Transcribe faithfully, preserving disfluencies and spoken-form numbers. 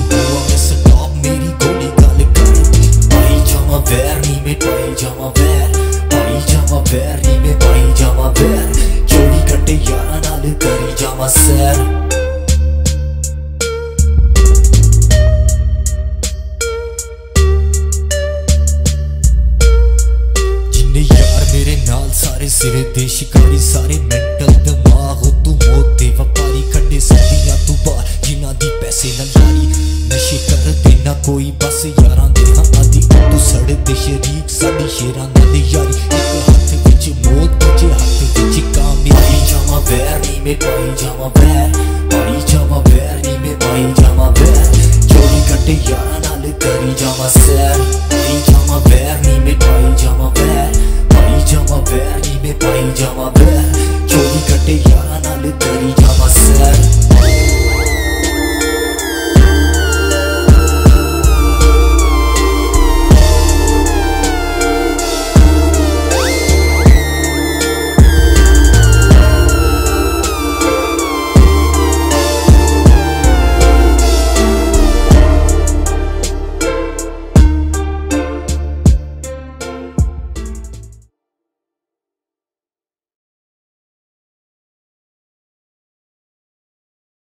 हुआ मैं स्टॉप मेरी गोली गल कर पाई जावा वैर नी में पाई जावा वैर पाई जावा वैर नी में पाई जावा वैर चौबी घंटे यारां नाल करी जावा सैर जिन्ने यार मेरे नाल सारे सिरे दे शिकारी सारे मेंटल दिमाग तू मौत दे व्यापारी खड्डे सदियां तू बाहर जिन्हां दी पैसे नाल यारी नशे कर देना कोई बस यारां दे हां आदि तू सड़दे शरीक साडी शेरां नाल यारी एक हाथ विच मौत दूजे हाथ विच कामयाबी जावा वैर नी में पाई जावा वैर पाई जावा वैर नी में पाई जावा वैर चौबी घंटे यारां नाल करी जावा